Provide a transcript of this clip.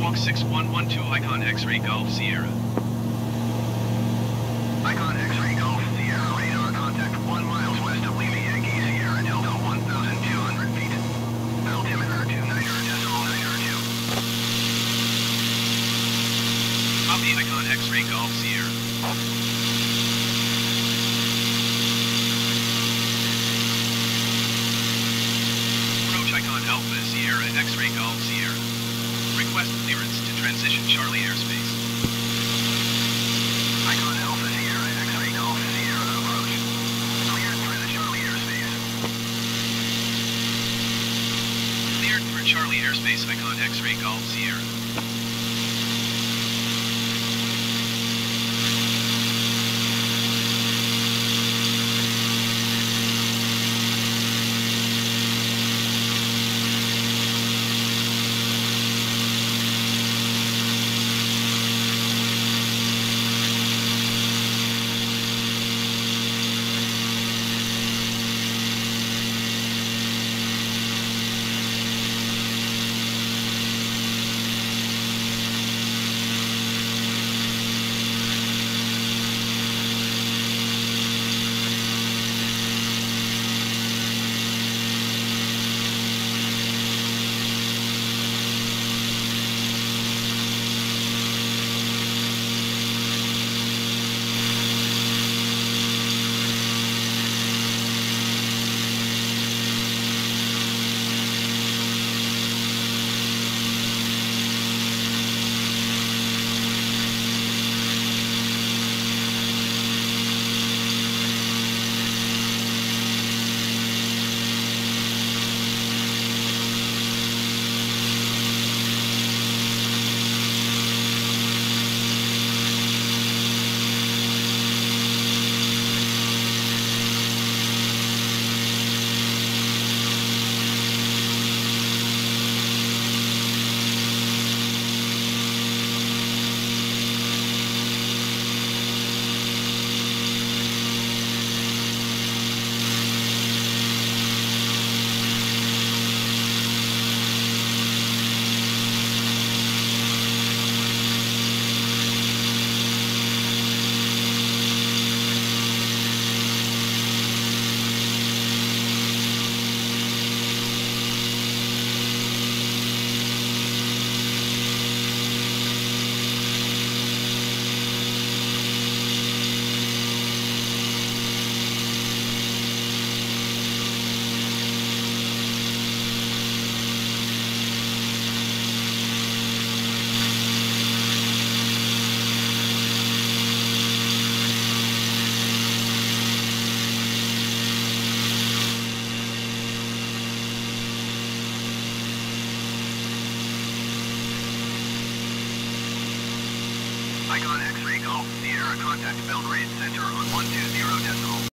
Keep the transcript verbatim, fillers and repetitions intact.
Squawk six one one two Icon X-Ray Golf Sierra. Icon X-Ray Golf Sierra radar contact one miles west of Lima Yankee Sierra Delta one thousand two hundred feet. Altimeter two niner decimal niner two. Copy Icon X-Ray Golf Sierra. Approach Icon Alpha Sierra X-Ray Golf Sierra. Request clearance to transition Charlie airspace. Icon Alpha Sierra X-Ray Golf Sierra approach. Cleared for the Charlie airspace. Cleared for Charlie airspace Icon X-Ray Golf Sierra. Icon X-Ray Golf Sierra contact Belgrade Center on one two zero decimal.